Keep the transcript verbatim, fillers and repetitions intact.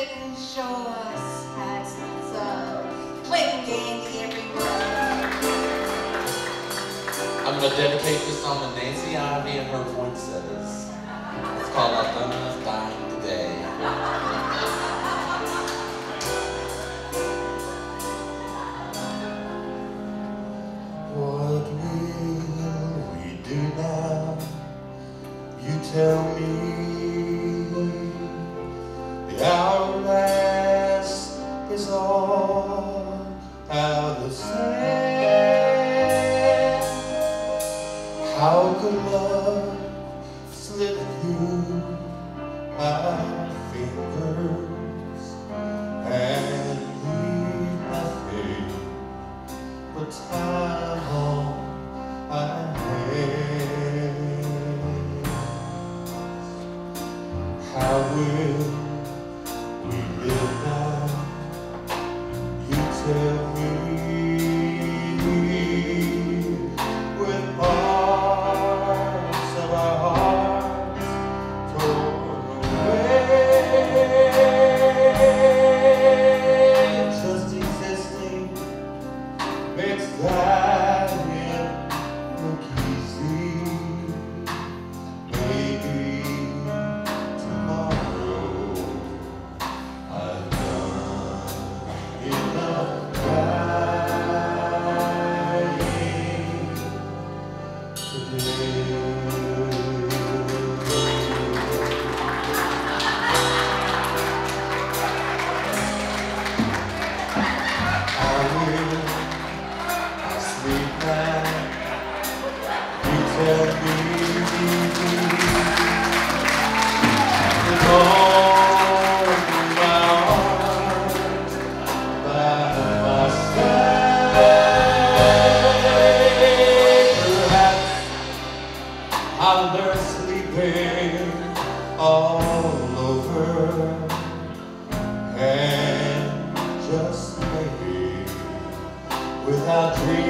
they can show us has some plain dandy everywhere. I'm going to dedicate this song to Nancy Ivy and her voices. It's called I've Done Enough Dying Today. What will we do now? You tell me. The hourglass is all out of sand. How could love slip through my fingers and leave nothing but time on my hands? How will we live now? You tell me. With parts of our hearts torn away, just existing makes dying look easy. Maybe tomorrow I've done enough today. I will, I sleep now. You tell me with all my heart by my side. Perhaps I'll learn sleeping all over, and just maybe without dreaming.